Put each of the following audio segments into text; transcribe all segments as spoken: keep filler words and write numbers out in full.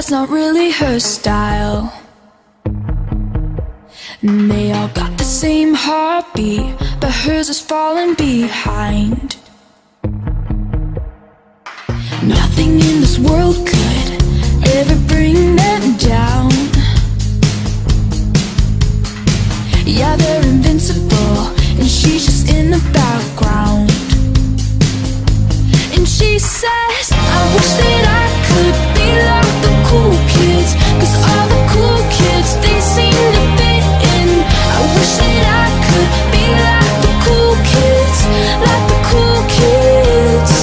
that's not really her style. And they all got the same heartbeat, but hers is falling behind. Nothing in this world could ever bring them down. Yeah, they're invincible, and she's just in the background. And she says, I wish that I could be like the cool kids, 'cause all the cool kids, they seem to fit in. I wish that I could be like the cool kids, like the cool kids.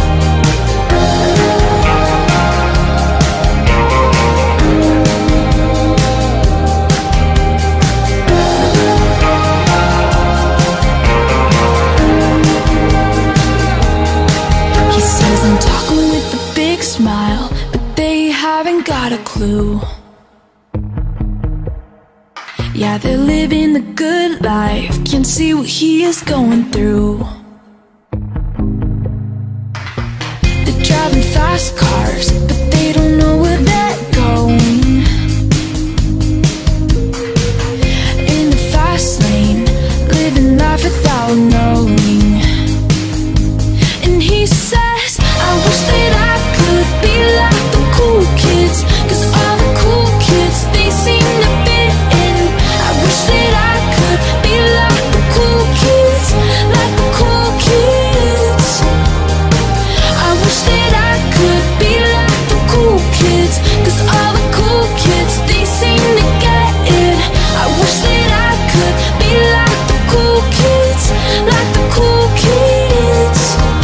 I'm talking with a big smile, but they haven't got a clue. Yeah, they're living the good life, can't see what he is going through. They're driving fast cars, but they don't know where they're going. In the fast lane, living life without knowing. And he says, I wish that I could be like the cool kids, 'cause all the cool kids, they seem to fit in. I wish that I could be like the cool kids, like the cool kids. I wish that I could be like the cool kids, 'cause all the cool kids, they seem to get it. I wish that I could be like the cool kids, like the cool kids.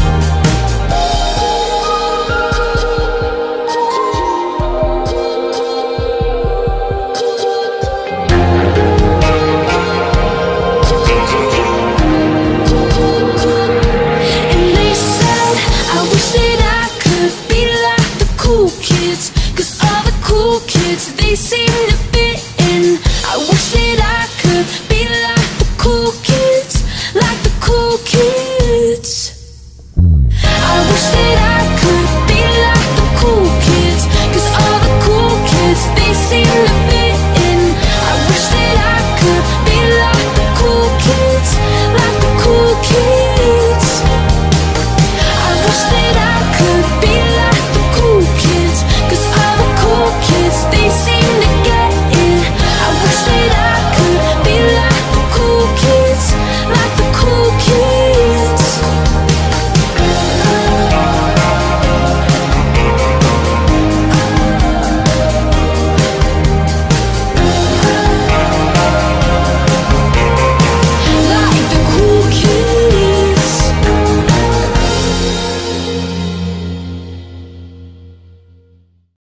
They seem to fit in. I wish that I could be like the cool kids, like the cool kids.